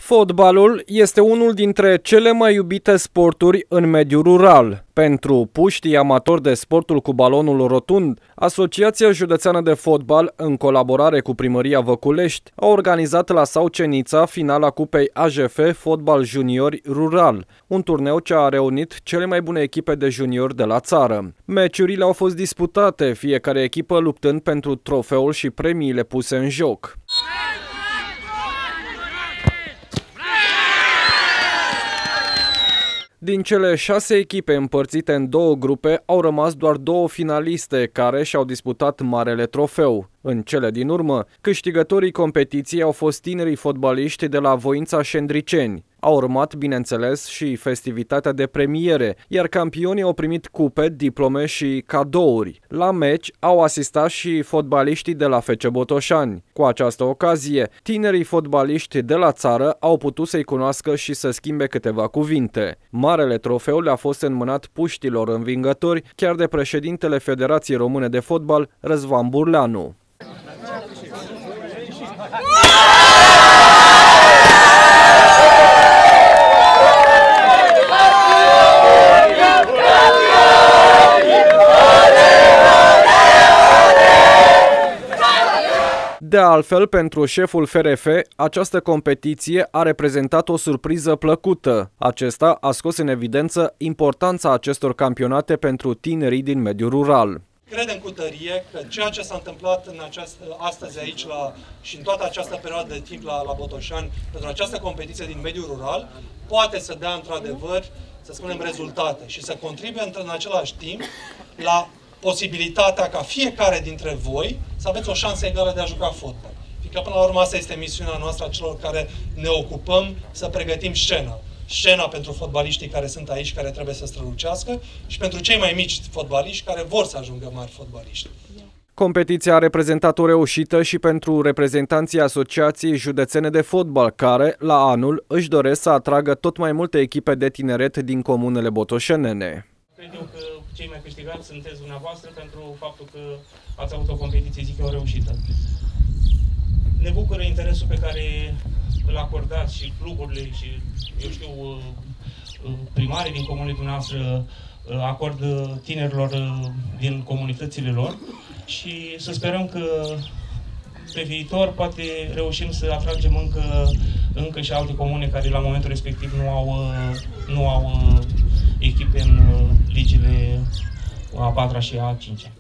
Fotbalul este unul dintre cele mai iubite sporturi în mediul rural. Pentru puștii amatori de sportul cu balonul rotund, Asociația Județeană de Fotbal, în colaborare cu Primăria Văculești, a organizat la Saucenița finala Cupei AJF Fotbal Juniori Rural, un turneu ce a reunit cele mai bune echipe de juniori de la țară. Meciurile au fost disputate, fiecare echipă luptând pentru trofeul și premiile puse în joc. Din cele 6 echipe împărțite în 2 grupe, au rămas doar 2 finaliste care și-au disputat marele trofeu. În cele din urmă, câștigătorii competiției au fost tinerii fotbaliști de la Voința Șendriceni. A urmat, bineînțeles, și festivitatea de premiere, iar campionii au primit cupe, diplome și cadouri. La meci au asistat și fotbaliștii de la FC Botoșani. Cu această ocazie, tinerii fotbaliști de la țară au putut să-i cunoască și să schimbe câteva cuvinte. Marele trofeu le-a fost înmânat puștilor învingători, chiar de președintele Federației Române de Fotbal, Răzvan Burleanu. De altfel, pentru șeful FRF, această competiție a reprezentat o surpriză plăcută. Acesta a scos în evidență importanța acestor campionate pentru tinerii din mediul rural. Credem cu tărie că ceea ce s-a întâmplat astăzi aici și în toată această perioadă de timp la Botoșani, pentru această competiție din mediul rural, poate să dea într-adevăr, să spunem, rezultate și să contribuie în același timp la posibilitatea ca fiecare dintre voi să aveți o șansă egală de a juca fotbal. Fiindcă până la urmă asta este misiunea noastră a celor care ne ocupăm să pregătim scena. Scena pentru fotbaliștii care sunt aici, care trebuie să strălucească, și pentru cei mai mici fotbaliști care vor să ajungă mari fotbaliști. Competiția a reprezentat o reușită și pentru reprezentanții Asociației Județene de Fotbal, care, la anul, își doresc să atragă tot mai multe echipe de tineret din comunele botoșenene. Cred eu că cei mai câștigați sunteți dumneavoastră pentru faptul că ați avut o competiție, zic eu, reușită. Ne bucură interesul pe care îl acordați și cluburile și, eu știu, primarii din comunele dumneavoastră acordă tinerilor din comunitățile lor și să sperăm că pe viitor poate reușim să atragem încă și alte comune care la momentul respectiv nu au echipe în ligile a 4-a și a 5-a.